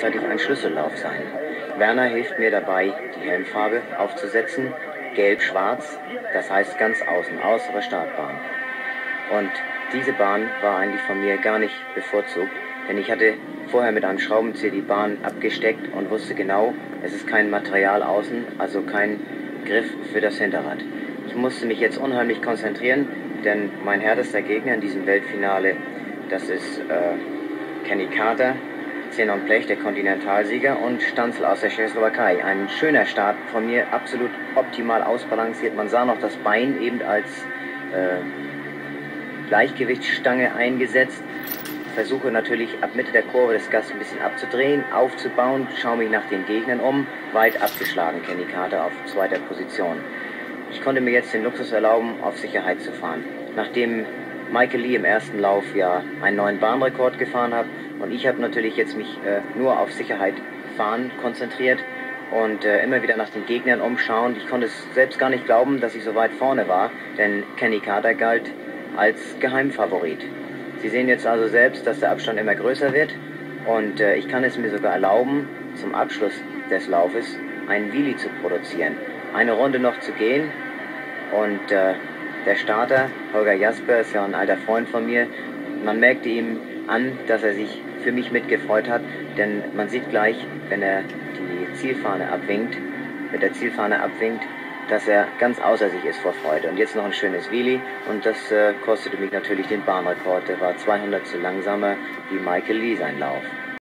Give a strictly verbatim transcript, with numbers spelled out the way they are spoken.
gleichzeitig ein Schlüssellauf sein. Werner hilft mir dabei, die Helmfarbe aufzusetzen, gelb-schwarz, das heißt ganz außen, außere Startbahn. Und diese Bahn war eigentlich von mir gar nicht bevorzugt, denn ich hatte vorher mit einem Schraubenzieher die Bahn abgesteckt und wusste genau, es ist kein Material außen, also kein Griff für das Hinterrad. Ich musste mich jetzt unheimlich konzentrieren, denn mein härtester Gegner in diesem Weltfinale, das ist äh, Kenny Carter, Zenon Plech, der Kontinentalsieger, und Stanzel aus der Tschechoslowakei. Ein schöner Start von mir, absolut optimal ausbalanciert. Man sah noch das Bein eben als äh, Gleichgewichtsstange eingesetzt. Versuche natürlich ab Mitte der Kurve das Gas ein bisschen abzudrehen, aufzubauen, schaue mich nach den Gegnern um, weit abgeschlagen Kenny Carter auf zweiter Position. Ich konnte mir jetzt den Luxus erlauben, auf Sicherheit zu fahren. Nachdem Michael Lee im ersten Lauf ja einen neuen Bahnrekord gefahren hat und ich habe natürlich jetzt mich äh, nur auf Sicherheit fahren konzentriert und äh, immer wieder nach den Gegnern umschauen. Ich konnte es selbst gar nicht glauben, dass ich so weit vorne war, denn Kenny Carter galt als Geheimfavorit. Sie sehen jetzt also selbst, dass der Abstand immer größer wird und äh, ich kann es mir sogar erlauben, zum Abschluss des Laufes einen Wheelie zu produzieren. Eine Runde noch zu gehen und äh, der Starter, Holger Jasper, ist ja ein alter Freund von mir. Man merkte ihm an, dass er sich für mich mitgefreut hat, denn man sieht gleich, wenn er die Zielfahne abwinkt, mit der Zielfahne abwinkt, dass er ganz außer sich ist vor Freude. Und jetzt noch ein schönes Wheelie und das äh, kostete mich natürlich den Bahnrekord. Der war zweihundert zu langsamer wie Michael Lee sein Lauf.